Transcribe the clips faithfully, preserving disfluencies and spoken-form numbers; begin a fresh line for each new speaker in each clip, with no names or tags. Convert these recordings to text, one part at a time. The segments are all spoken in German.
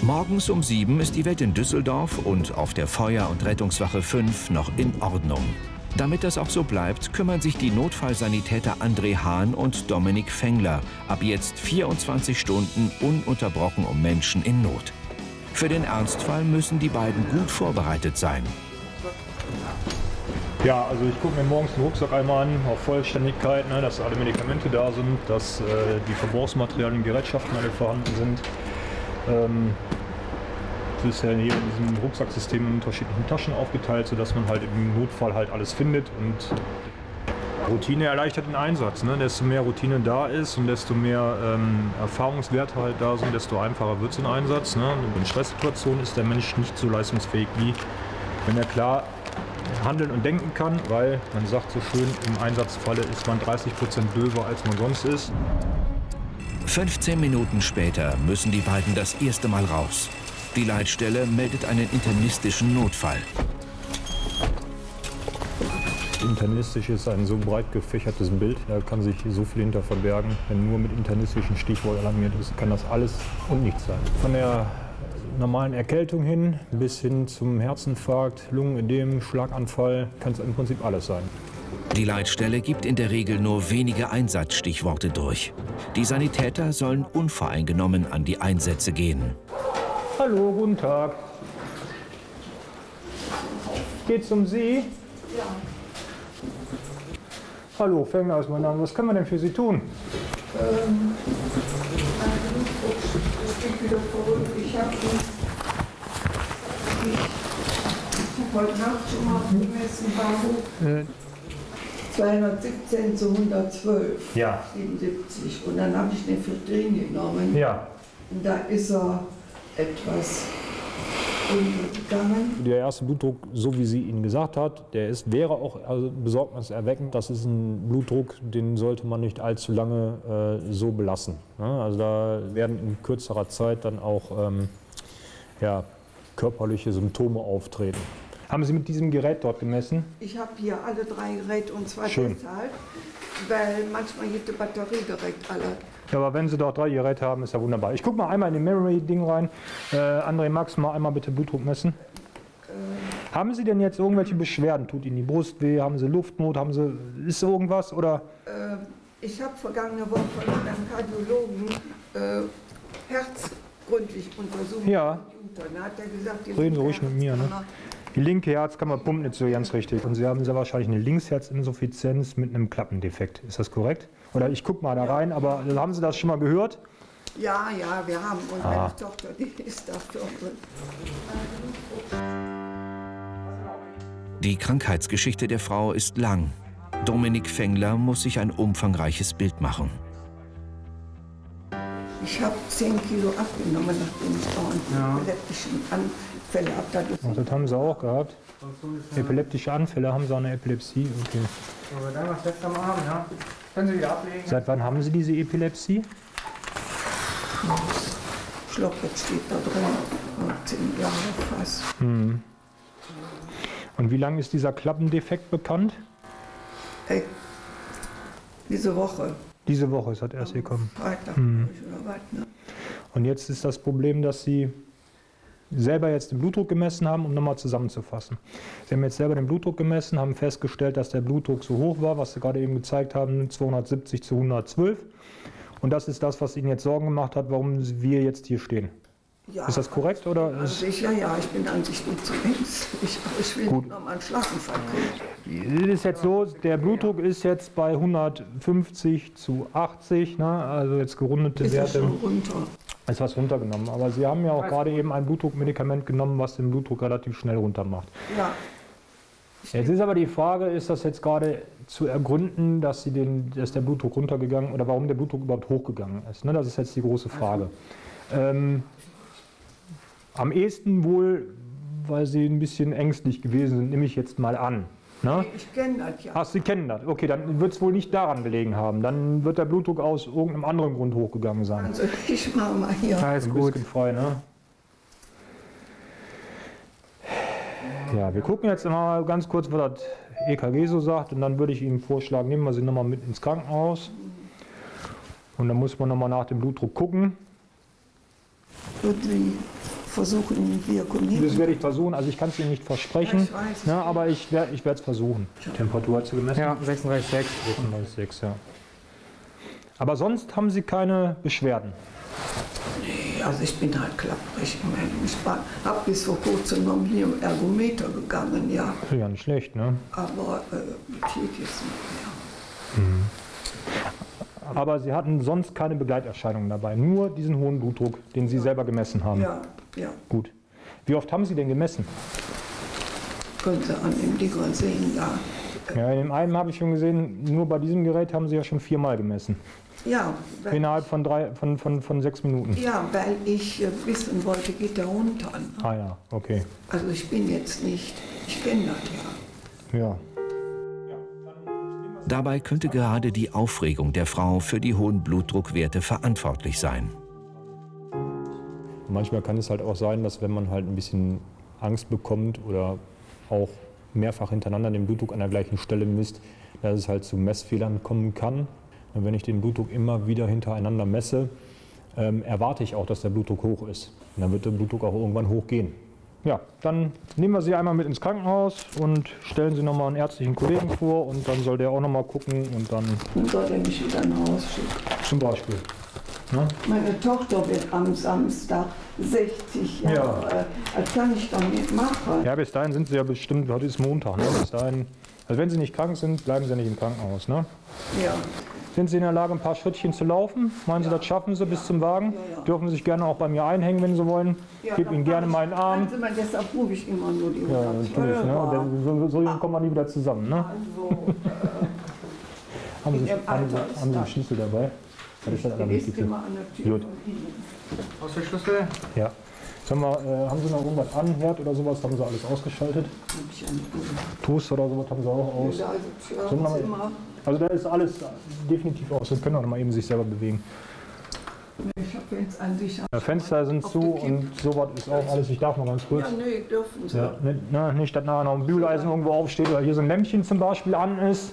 Morgens um sieben ist die Welt in Düsseldorf und auf der Feuer- und Rettungswache fünf noch in Ordnung. Damit das auch so bleibt, kümmern sich die Notfallsanitäter André Hahn und Dominik Fengler ab jetzt vierundzwanzig Stunden ununterbrochen um Menschen in Not. Für den Ernstfall müssen die beiden gut vorbereitet sein.
Ja, also ich gucke mir morgens den Rucksack einmal an, auf Vollständigkeit, ne, dass alle Medikamente da sind, dass äh, die Verbrauchsmaterialien und Gerätschaften alle vorhanden sind. Ähm, das ist ja hier in diesem Rucksacksystem in unterschiedlichen Taschen aufgeteilt, sodass man halt im Notfall halt alles findet. Und Routine erleichtert den Einsatz. Ne? Desto mehr Routine da ist und desto mehr ähm, Erfahrungswerte halt da sind, desto einfacher wird so ein Einsatz. Ne? In Stresssituationen ist der Mensch nicht so leistungsfähig, wie wenn er klar handeln und denken kann, weil man sagt so schön, im Einsatzfalle ist man dreißig Prozent döver, als man sonst ist.
fünfzehn Minuten später müssen die beiden das erste Mal raus. Die Leitstelle meldet einen internistischen Notfall.
Internistisch ist ein so breit gefächertes Bild, da kann sich so viel hinter verbergen. Wenn nur mit internistischen Stichwort alarmiert ist, kann das alles und nichts sein. Von der normalen Erkältung hin bis hin zum Herzinfarkt, Lungenödem, Schlaganfall, kann es im Prinzip alles sein.
Die Leitstelle gibt in der Regel nur wenige Einsatzstichworte durch. Die Sanitäter sollen unvoreingenommen an die Einsätze gehen.
Hallo, guten Tag. Geht's um Sie?
Ja.
Hallo, Fengler ist mein Name. Was können wir denn für Sie tun?
Ähm, das geht wieder verrückt. Ich habe hab heute Nacht schon mal gemessen, Bahnhof. zweihundertsiebzehn zu hundertzwölf.
Ja.
siebenundsiebzig. Und dann habe ich den Ephedrin genommen.
Ja.
Und da ist er etwas runtergegangen.
Der erste Blutdruck, so wie sie ihn gesagt hat, der ist, wäre auch also besorgniserweckend. Das ist ein Blutdruck, den sollte man nicht allzu lange äh, so belassen. Ja, also da werden in kürzerer Zeit dann auch ähm, ja, körperliche Symptome auftreten. Haben Sie mit diesem Gerät dort gemessen?
Ich habe hier alle drei Geräte und zwar
Schön.
deshalb, weil manchmal geht die Batterie direkt alle.
Ja, aber wenn Sie doch drei Geräte haben, ist ja wunderbar. Ich gucke mal einmal in den Memory-Ding rein. Äh, André, magst du mal einmal bitte Blutdruck messen? Äh. Haben Sie denn jetzt irgendwelche Beschwerden? Tut Ihnen die Brust weh? Haben Sie Luftnot? Haben Sie, ist irgendwas? Oder?
Äh, ich habe vergangene Woche von einem Kardiologen äh, Herz gründlich untersucht.
Ja.
Da hat er gesagt, die
Reden Sie ruhig mit mir. Ne? Die linke Herzkammer pumpt nicht so ganz richtig. Und Sie haben sehr wahrscheinlich eine Linksherzinsuffizienz mit einem Klappendefekt. Ist das korrekt? Oder ich gucke mal da rein, aber haben Sie das schon mal gehört?
Ja, ja, wir haben. Und
ah.
meine Tochter, die ist dafür drin.
Die Krankheitsgeschichte der Frau ist lang. Dominik Fengler muss sich ein umfangreiches Bild machen.
Ich habe zehn Kilo abgenommen, nachdem ich auch
ja.
epileptischen Anfälle hatte.
Ach, das haben Sie auch gehabt? Epileptische Anfälle, haben Sie auch eine Epilepsie? Okay.
Aber dann was jetzt am Abend, ja? Können Sie wieder ablegen?
Seit wann haben Sie diese Epilepsie?
Ich glaube, jetzt steht da drin, zehn Jahre fast.
Hm. Und wie lange ist dieser Klappendefekt bekannt?
Ey, diese Woche.
Diese Woche ist das erst gekommen.
Freitag
hm.
oder was, ne?
Und jetzt ist das Problem, dass Sie selber jetzt den Blutdruck gemessen haben, um nochmal zusammenzufassen. Sie haben jetzt selber den Blutdruck gemessen, haben festgestellt, dass der Blutdruck so hoch war, was Sie gerade eben gezeigt haben, zweihundertsiebzig zu hundertzwölf. Und das ist das, was Ihnen jetzt Sorgen gemacht hat, warum wir jetzt hier stehen.
Ja,
ist das korrekt? Oder
an
ist
sich, ja, ja, ich bin an sich nicht zu links. Ich, ich will
Gut.
noch mal einen Schlaganfall kriegen.
Es ist jetzt so, der Blutdruck ist jetzt bei hundertfünfzig zu achtzig, ne? Also jetzt gerundete
Ist
Werte.
schon runter.
Ist was runtergenommen. Aber Sie haben ja auch gerade eben ein Blutdruckmedikament genommen, was den Blutdruck relativ schnell runter macht.
Ja.
Jetzt ist aber die Frage, ist das jetzt gerade zu ergründen, dass, Sie den, dass der Blutdruck runtergegangen oder warum der Blutdruck überhaupt hochgegangen ist? Ne? Das ist jetzt die große Frage. Ähm, am ehesten wohl, weil Sie ein bisschen ängstlich gewesen sind, nehme ich jetzt mal an. Ne?
Ich kenne das ja.
Ach, Sie kennen das. Okay, dann wird es wohl nicht daran gelegen haben. Dann wird der Blutdruck aus irgendeinem anderen Grund hochgegangen sein.
Also ich mache mal hier.
Alles gut. Frei, ne? Ja, wir gucken jetzt mal ganz kurz, was das E K G so sagt. Und dann würde ich Ihnen vorschlagen, nehmen wir Sie nochmal mit ins Krankenhaus. Und dann muss man nochmal nach dem Blutdruck gucken.
Gut, wie versuchen, wir
Das werde ich versuchen, also ich kann es Ihnen nicht versprechen, ja, ich weiß, ne, aber ich werde ich es versuchen. Die Temperatur hat sie gemessen?
Ja, sechsunddreißig Komma sechs.
sechsunddreißig Komma sechs, ja. Aber sonst haben Sie keine Beschwerden?
Nee, also ich bin halt klapprig. Ich habe bis vor kurzem noch hier im Ergometer gegangen, ja.
Ja, nicht schlecht, ne?
Aber äh, geht jetzt nicht mehr.
Mhm. Aber Sie hatten sonst keine Begleiterscheinungen dabei, nur diesen hohen Blutdruck, den Sie ja. selber gemessen haben?
Ja, ja.
Gut. Wie oft haben Sie denn gemessen?
Können Sie an dem Dinger sehen, ja.
Ja, in dem einen habe ich schon gesehen, nur bei diesem Gerät haben Sie ja schon viermal gemessen.
Ja.
Innerhalb von, drei, von, von, von sechs Minuten?
Ja, weil ich äh, wissen wollte, geht der runter. Ne?
Ah ja, okay.
Also ich bin jetzt nicht, ich kenne das ja.
Ja.
Dabei könnte gerade die Aufregung der Frau für die hohen Blutdruckwerte verantwortlich sein.
Manchmal kann es halt auch sein, dass wenn man halt ein bisschen Angst bekommt oder auch mehrfach hintereinander den Blutdruck an der gleichen Stelle misst, dass es halt zu Messfehlern kommen kann. Und wenn ich den Blutdruck immer wieder hintereinander messe, ähm, erwarte ich auch, dass der Blutdruck hoch ist. Und dann wird der Blutdruck auch irgendwann hochgehen. Ja, dann nehmen wir Sie einmal mit ins Krankenhaus und stellen Sie noch mal einen ärztlichen Kollegen vor und dann soll der auch noch mal gucken und dann...
Dann soll der mich wieder nach Hause schicken.
Zum Beispiel. Ne?
Meine Tochter wird am Samstag sechzig Jahre. Ja. Das kann ich doch nicht machen.
Ja, bis dahin sind Sie ja bestimmt, heute ist Montag, ne? Bis dahin, also wenn Sie nicht krank sind, bleiben Sie ja nicht im Krankenhaus, ne?
Ja.
Sind Sie in der Lage, ein paar Schrittchen zu laufen? Meinen Sie, ja. das schaffen Sie ja. bis zum Wagen? Ja, ja. Dürfen Sie sich gerne auch bei mir einhängen, wenn Sie wollen. Ich ja, gebe Ihnen gerne meinen Arm.
Sie, deshalb rufe ich immer nur die
Ja, natürlich. Ne? So, so ah. kommen wir nie wieder zusammen. Ne? Also, äh, haben, Sie, haben, Sie, haben Sie einen Schlüssel dabei? Das ist das Allerwichtigste. Gut.
Aus der Schlüssel?
Ja. Sag mal, äh, haben Sie noch irgendwas an, Herd oder sowas? Haben Sie alles ausgeschaltet? Toast oder sowas haben Sie auch aus? Ja, also, ja, immer. Also da ist alles definitiv aus. Sie können auch noch mal eben sich selber bewegen.
Ich habe jetzt an sich.
Ja, Fenster sind zu und sowas ist auch alles. Ich darf noch ganz kurz.
Ja, nee, dürfen Sie.
Ja, nicht, na, nicht, dass nachher noch ein Bügeleisen irgendwo aufsteht oder hier so ein Lämpchen zum Beispiel an ist.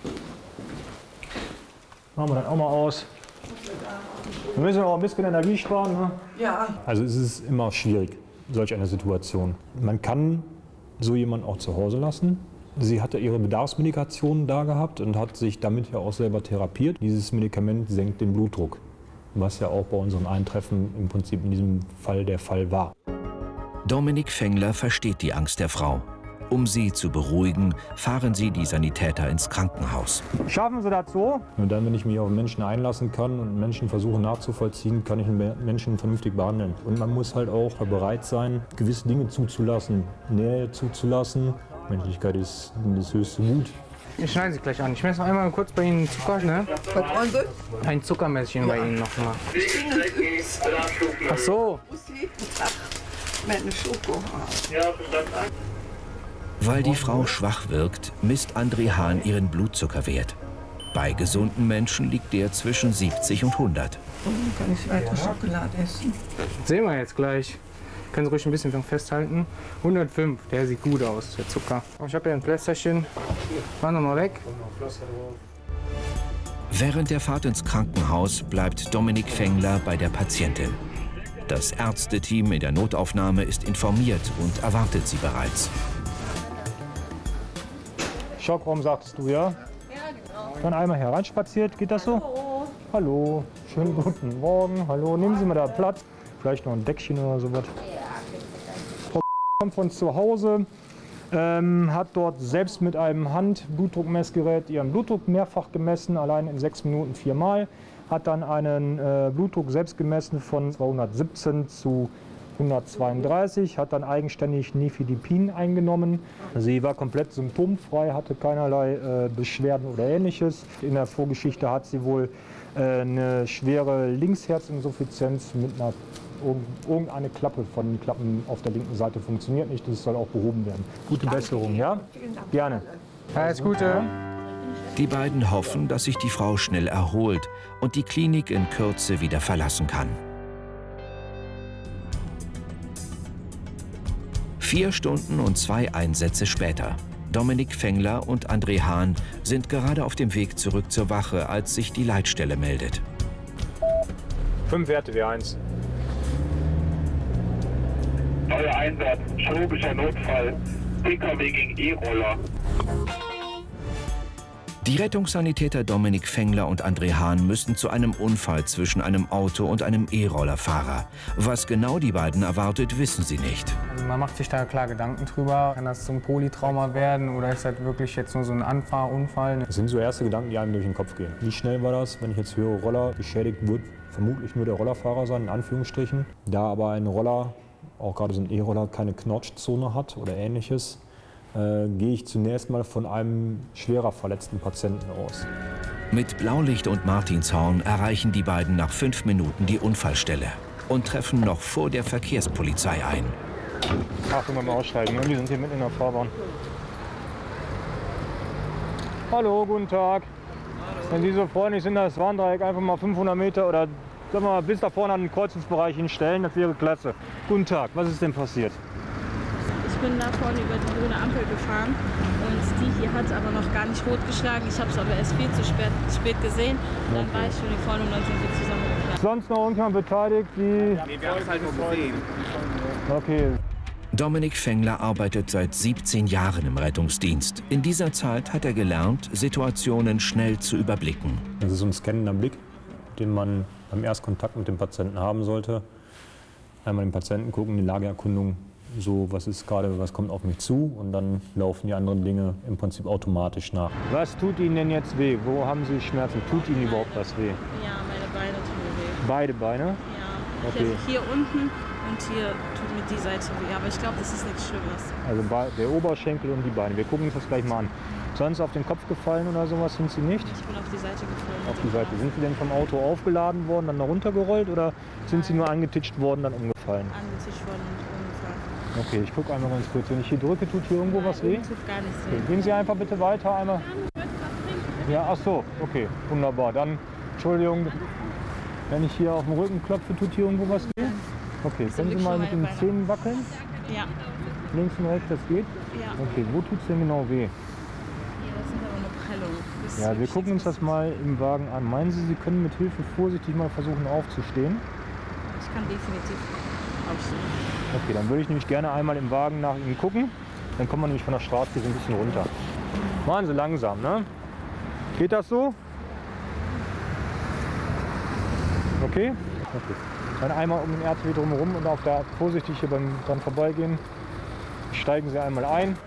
Machen wir dann auch mal aus. Wir müssen auch ein bisschen Energie sparen. Ne?
Ja.
Also es ist immer schwierig, solch eine Situation. Man kann so jemanden auch zu Hause lassen. Sie hatte ihre Bedarfsmedikation da gehabt und hat sich damit ja auch selber therapiert. Dieses Medikament senkt den Blutdruck, was ja auch bei unserem Eintreffen im Prinzip in diesem Fall der Fall war.
Dominik Fengler versteht die Angst der Frau. Um sie zu beruhigen, fahren sie die Sanitäter ins Krankenhaus.
Schaffen Sie das so? Und dann, wenn ich mich auf Menschen einlassen kann und Menschen versuche nachzuvollziehen, kann ich einen Menschen vernünftig behandeln. Und man muss halt auch bereit sein, gewisse Dinge zuzulassen, Nähe zuzulassen. Menschlichkeit ist das höchste Gut.
Ich schneide Sie gleich an. Ich messe noch einmal kurz bei Ihnen Zucker, ne?
Was wollen Sie?
Ein Zuckermesschen ja. bei Ihnen noch mal. Ach so.
Meine Schoko.
Weil die Frau schwach wirkt, misst André Hahn ihren Blutzuckerwert. Bei gesunden Menschen liegt der zwischen siebzig und hundert.
Dann kann ich weiter Schokolade essen.
Sehen wir jetzt gleich. Können Sie ruhig ein bisschen festhalten. hundertfünf, der sieht gut aus, der Zucker. Ich habe hier ein Plästerchen. Machen wir mal weg.
Während der Fahrt ins Krankenhaus bleibt Dominik Fengler bei der Patientin. Das Ärzteteam in der Notaufnahme ist informiert und erwartet sie bereits.
Schockraum sagst du, ja? Ja, genau. Dann einmal hereinspaziert, geht das so?
Hallo.
Hallo, schönen guten Morgen. Hallo, nehmen Sie mal da Platz. Vielleicht noch ein Deckchen oder sowas. Frau kommt von zu Hause, ähm, hat dort selbst mit einem Handblutdruckmessgerät ihren Blutdruck mehrfach gemessen, allein in sechs Minuten viermal. Hat dann einen äh, Blutdruck selbst gemessen von zweihundertsiebzehn zu hundertzweiunddreißig, hat dann eigenständig Nifedipin eingenommen. Sie war komplett symptomfrei, hatte keinerlei äh, Beschwerden oder Ähnliches. In der Vorgeschichte hat sie wohl äh, eine schwere Linksherzinsuffizienz mit einer irgendeine Klappe von den Klappen auf der linken Seite funktioniert nicht. Das soll auch behoben werden. Gute Besserung, ja? Gerne.
Alles Gute.
Die beiden hoffen, dass sich die Frau schnell erholt und die Klinik in Kürze wieder verlassen kann. Vier Stunden und zwei Einsätze später. Dominik Fengler und André Hahn sind gerade auf dem Weg zurück zur Wache, als sich die Leitstelle meldet.
Fünf Werte W eins.
Einsatz, chirurgischer Notfall, P K W gegen E-Roller.
Die Rettungssanitäter Dominik Fengler und André Hahn müssen zu einem Unfall zwischen einem Auto und einem E-Rollerfahrer. Was genau die beiden erwartet, wissen sie nicht.
Also man macht sich da klar Gedanken drüber. Kann das so ein Polytrauma werden oder ist das wirklich jetzt nur so ein Anfahrunfall?
Das sind so erste Gedanken, die einem durch den Kopf gehen. Wie schnell war das, wenn ich jetzt höre, Roller beschädigt wird, vermutlich nur der Rollerfahrer sein, in Anführungsstrichen. Da aber ein Roller, auch gerade so ein E-Roller, keine Knautschzone hat oder ähnliches, Äh, gehe ich zunächst mal von einem schwerer verletzten Patienten aus.
Mit Blaulicht und Martinshorn erreichen die beiden nach fünf Minuten die Unfallstelle und treffen noch vor der Verkehrspolizei ein.
Achtung beim Aussteigen, die sind hier mitten in der Fahrbahn. Hallo, guten Tag. Hallo. Wenn Sie so freundlich sind, das Warndreieck einfach mal fünfhundert Meter oder sagen wir mal, bis da vorne an den Kreuzungsbereich hinstellen, das wäre klasse. Guten Tag, was ist denn passiert?
Ich bin da vorne über die grüne Ampel gefahren und die hier hat aber noch gar nicht rot geschlagen. Ich habe es aber erst viel zu spät, spät gesehen. Dann okay. war ich schon hier vorne und dann sind wir zusammengekommen.
Sonst noch irgendjemand beteiligt? Die
Nee, wir haben es halt nur gesehen.
Okay.
Dominik Fengler arbeitet seit siebzehn Jahren im Rettungsdienst. In dieser Zeit hat er gelernt, Situationen schnell zu überblicken.
Das ist so ein scannender Blick, den man beim Erstkontakt mit dem Patienten haben sollte. Einmal den Patienten gucken, die Lageerkundung. So, was ist gerade, was kommt auf mich zu, und dann laufen die anderen Dinge im Prinzip automatisch nach. Was tut Ihnen denn jetzt weh? Wo haben Sie Schmerzen? Tut Ihnen überhaupt was weh?
Ja, meine Beine tun mir weh.
Beide Beine?
Ja,
okay.
Hier unten und hier tut mir die Seite weh, aber ich glaube, das ist nichts Schlimmes.
Also der Oberschenkel und die Beine. Wir gucken uns das gleich mal an. Sonst auf den Kopf gefallen oder sowas sind Sie nicht?
Ich bin auf die Seite gefallen.
Auf die Seite. Sind Sie denn vom Auto aufgeladen worden, dann da runtergerollt, oder sind Sie nur angetitscht worden, dann umgefallen?
Angetitscht worden und umgefallen.
Okay, ich gucke einmal ganz kurz. Wenn ich hier drücke, tut hier irgendwo
Nein,
was weh?
Tut gar nichts weh.
Okay, gehen Sie einfach bitte weiter einmal. Ja, ach so, okay, wunderbar. Dann, Entschuldigung, wenn ich hier auf den Rücken klopfe, tut hier irgendwo was weh? Okay, können Sie mal mit den Zähnen wackeln?
Ja.
Links und rechts, das geht?
Ja.
Okay, wo tut es denn genau weh?
Ja, das sind aber nur Prellungen. Das
Ja, wir gucken uns das mal im Wagen an. Meinen Sie, Sie können mit Hilfe vorsichtig mal versuchen aufzustehen?
Ich kann definitiv aufstehen.
Okay, dann würde ich nämlich gerne einmal im Wagen nach Ihnen gucken. Dann kommt man nämlich von der Straße hier so ein bisschen runter. Machen Sie langsam, ne? Geht das so? Okay? Okay. Dann einmal um den R T W drumherum und auf der vorsichtig hier beim dran vorbeigehen. Steigen Sie einmal ein.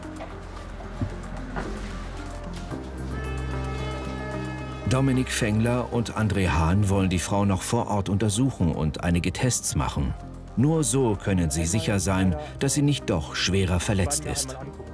Dominik Fengler und André Hahn wollen die Frau noch vor Ort untersuchen und einige Tests machen. Nur so können sie sicher sein, dass sie nicht doch schwerer verletzt ist.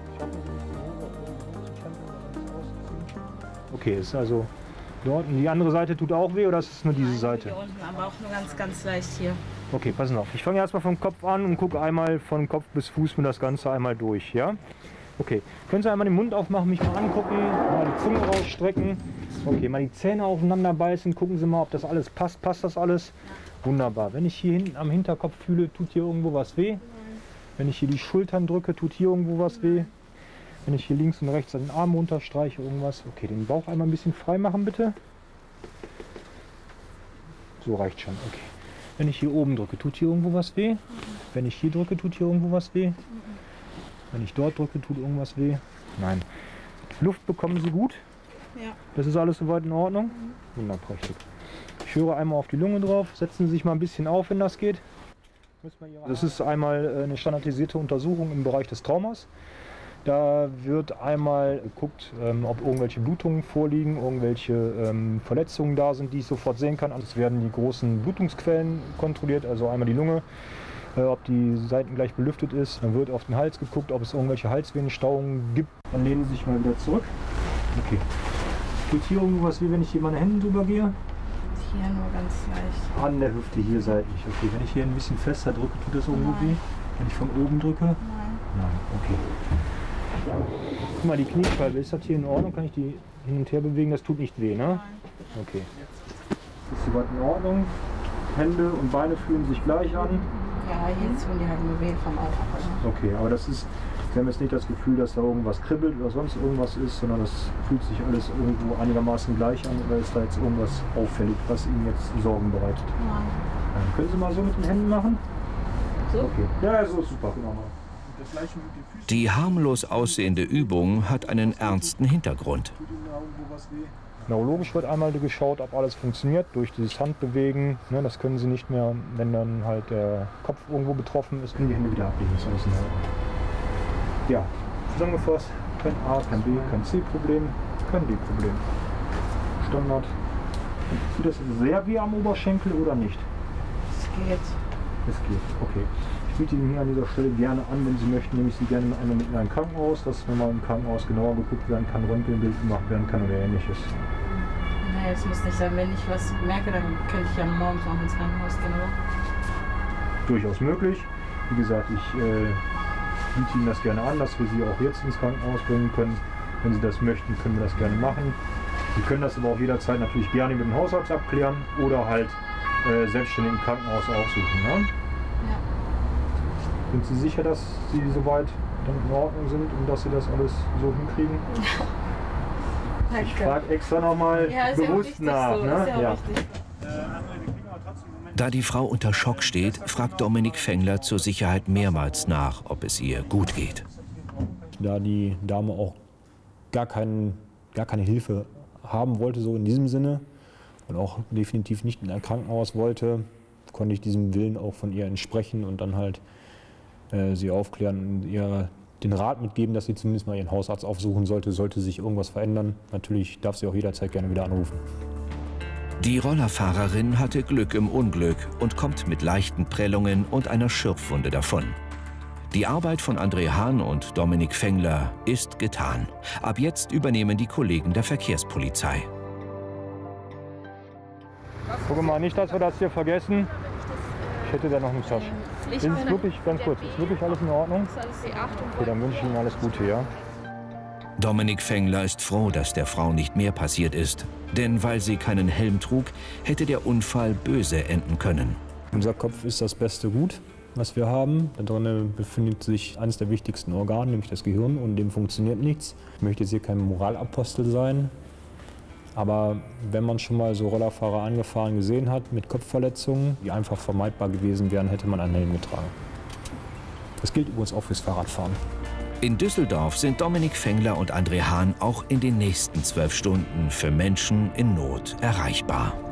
Okay, ist also dort. Und die andere Seite tut auch weh, oder ist es nur diese
Nein,
Seite?
Hier unten, aber auch nur ganz, ganz leicht hier.
Okay, passen auf. Ich fange erstmal vom Kopf an und gucke einmal von Kopf bis Fuß mir das Ganze einmal durch. Ja? Okay, können Sie einmal den Mund aufmachen, mich mal angucken, mal die Zunge rausstrecken. Okay, mal die Zähne aufeinander beißen, gucken Sie mal, ob das alles passt. Passt das alles? Ja. Wunderbar. Wenn ich hier hinten am Hinterkopf fühle, tut hier irgendwo was weh? Nein. Wenn ich hier die Schultern drücke, tut hier irgendwo was weh? Wenn ich hier links und rechts den Arm runterstreiche, irgendwas? Okay, den Bauch einmal ein bisschen frei machen, bitte. So reicht schon, okay. Wenn ich hier oben drücke, tut hier irgendwo was weh? Mhm. Wenn ich hier drücke, tut hier irgendwo was weh? Mhm. Wenn ich dort drücke, tut irgendwas weh? Nein. Luft bekommen Sie gut?
Ja.
Das ist alles soweit in Ordnung? Mhm. Wunderprächtig. Ich höre einmal auf die Lunge drauf. Setzen Sie sich mal ein bisschen auf, wenn das geht. Das ist einmal eine standardisierte Untersuchung im Bereich des Traumas. Da wird einmal geguckt, ob irgendwelche Blutungen vorliegen, irgendwelche Verletzungen da sind, die ich sofort sehen kann. Es werden die großen Blutungsquellen kontrolliert, also einmal die Lunge, ob die Seiten gleich belüftet ist. Dann wird auf den Hals geguckt, ob es irgendwelche Halsvenenstauungen gibt. Dann lehnen Sie sich mal wieder zurück. Okay. Tut hier irgendwo was weh, wenn ich hier meine Hände drüber gehe?
Hier nur ganz leicht.
An der Hüfte hier seitlich. Okay, wenn ich hier ein bisschen fester drücke, tut das irgendwo
Nein.
weh? Wenn ich von oben drücke?
Nein.
Nein, okay. Guck mal, die Kniescheibe, ist das hier in Ordnung? Kann ich die hin und her bewegen? Das tut nicht weh, ne?
Nein.
Okay. Ist soweit in Ordnung? Hände und Beine fühlen sich gleich an?
Ja, jetzt tun die halt nur weh vom Alter.
Okay, aber das ist, Sie haben jetzt nicht das Gefühl, dass da irgendwas kribbelt oder sonst irgendwas ist, sondern das fühlt sich alles irgendwo einigermaßen gleich an, oder ist da jetzt irgendwas auffällig, was Ihnen jetzt Sorgen bereitet?
Nein.
Dann können Sie mal so mit den Händen machen.
So?
Okay. Ja, so ist super. Genau. Das gleiche mit den Füßen.
Die harmlos aussehende Übung hat einen ernsten Hintergrund.
Neurologisch wird einmal geschaut, ob alles funktioniert durch dieses Handbewegen. Ne, das können Sie nicht mehr, wenn dann halt der Kopf irgendwo betroffen ist. Und die Hände wieder ablegen, ist alles in Ordnung. Ja, zusammengefasst, kein A, kein B, kein C-Problem, kein D-Problem. Standard. Tut das sehr weh am Oberschenkel oder nicht?
Es geht.
Es geht, okay. Ich biete Ihnen hier an dieser Stelle gerne an, wenn Sie möchten, nehme ich Sie gerne einmal mit in ein Krankenhaus, dass wenn mal im Krankenhaus genauer geguckt werden kann, Röntgenbild gemacht werden kann oder ähnliches.
Nein, es muss nicht sein. Wenn ich was merke, dann könnte ich ja morgens noch ins Krankenhaus gehen, oder?
Durchaus möglich. Wie gesagt, ich äh, biete Ihnen das gerne an, dass wir Sie auch jetzt ins Krankenhaus bringen können. Wenn Sie das möchten, können wir das gerne machen. Sie können das aber auch jederzeit natürlich gerne mit dem Hausarzt abklären oder halt äh, selbstständig im Krankenhaus aufsuchen. Ne?
Ja.
Sind Sie sicher, dass Sie soweit dann in Ordnung sind und dass Sie das alles so hinkriegen?
Danke.
Ich frage extra nochmal
Ja, ist ja auch
bewusst
wichtig
nach.
so.
Ne?
Ist ja auch
Ja.
wichtig.
Da die Frau unter Schock steht, fragt Dominik Fengler zur Sicherheit mehrmals nach, ob es ihr gut geht.
Da die Dame auch gar, kein, gar keine Hilfe haben wollte, so in diesem Sinne, und auch definitiv nicht in ein Krankenhaus wollte, konnte ich diesem Willen auch von ihr entsprechen und dann halt äh, sie aufklären und ihr den Rat mitgeben, dass sie zumindest mal ihren Hausarzt aufsuchen sollte, sollte sich irgendwas verändern. Natürlich darf sie auch jederzeit gerne wieder anrufen.
Die Rollerfahrerin hatte Glück im Unglück und kommt mit leichten Prellungen und einer Schürfwunde davon. Die Arbeit von André Hahn und Dominik Fengler ist getan. Ab jetzt übernehmen die Kollegen der Verkehrspolizei.
Guck mal, nicht, dass wir das hier vergessen. Ich hätte da noch eine Tasche.
Ich
Ist es wirklich, ganz kurz, ist wirklich alles in Ordnung?
Ist alles die Achtung.
Okay, dann wünsche ich Ihnen alles Gute, ja?
Dominik Fengler ist froh, dass der Frau nicht mehr passiert ist. Denn weil sie keinen Helm trug, hätte der Unfall böse enden können.
Unser Kopf ist das beste Gut, was wir haben. Da drin befindet sich eines der wichtigsten Organe, nämlich das Gehirn, und dem funktioniert nichts. Ich möchte jetzt hier kein Moralapostel sein, aber wenn man schon mal so Rollerfahrer angefahren gesehen hat mit Kopfverletzungen, die einfach vermeidbar gewesen wären, hätte man einen Helm getragen. Das gilt übrigens auch fürs Fahrradfahren.
In Düsseldorf sind Dominik Fengler und André Hahn auch in den nächsten zwölf Stunden für Menschen in Not erreichbar.